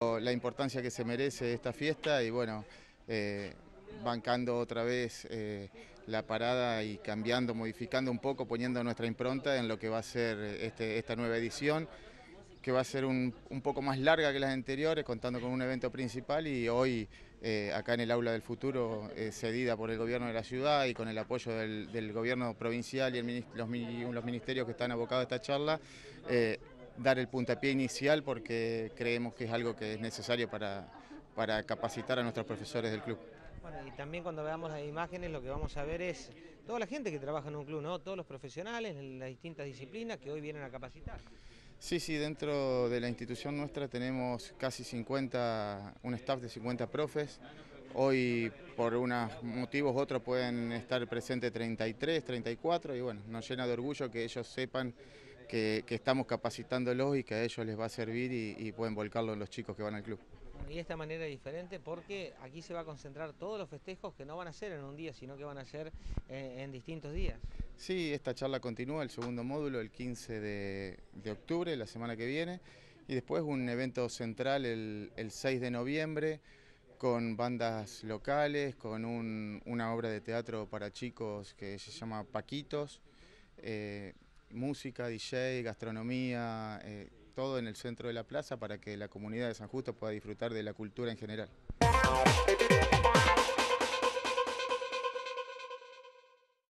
La importancia que se merece esta fiesta y bueno, bancando otra vez la parada y cambiando, modificando un poco, poniendo nuestra impronta en lo que va a ser esta nueva edición, que va a ser un poco más larga que las anteriores, contando con un evento principal y hoy acá en el Aula del Futuro, cedida por el gobierno de la ciudad y con el apoyo del gobierno provincial y los ministerios que están abocados a esta charla, dar el puntapié inicial porque creemos que es algo que es necesario para capacitar a nuestros profesores del club. Bueno, y también cuando veamos las imágenes lo que vamos a ver es toda la gente que trabaja en un club, ¿no? Todos los profesionales en las distintas disciplinas que hoy vienen a capacitar. Sí, sí, dentro de la institución nuestra tenemos casi 50, un staff de 50 profes. Hoy por unos motivos otros pueden estar presentes 33, 34 y bueno, nos llena de orgullo que ellos sepan que estamos capacitándolos y que a ellos les va a servir y pueden volcarlo en los chicos que van al club. Bueno, y esta manera es diferente porque aquí se va a concentrar todos los festejos que no van a ser en un día, sino que van a ser en distintos días. Sí, esta charla continúa, el segundo módulo, el 15 de octubre, la semana que viene, y después un evento central el 6 de noviembre, con bandas locales, con una obra de teatro para chicos que se llama Paquitos, música, DJ, gastronomía, todo en el centro de la plaza para que la comunidad de San Justo pueda disfrutar de la cultura en general.